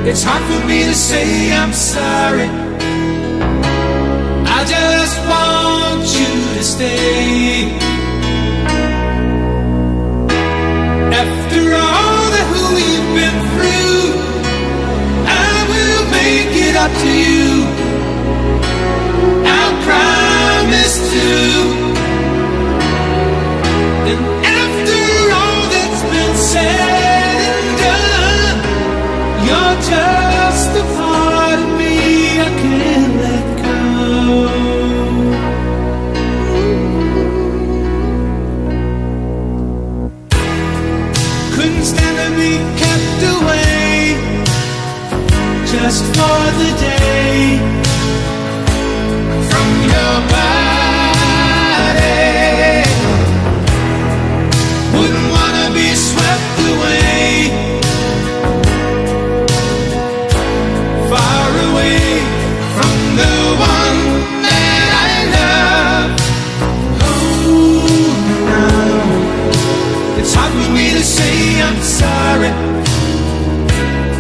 It's hard for me to say I'm sorry. I just want you to stay. After all that we've been through, I will make it up to you. I'll promise to. And after all that's been said and done, you're just a part of me I can't let go. Couldn't stand to be kept away just for the day from your body. Wouldn't wanna be swept away, far away from the one that I love. Oh, no, it's hard for me to say I'm sorry.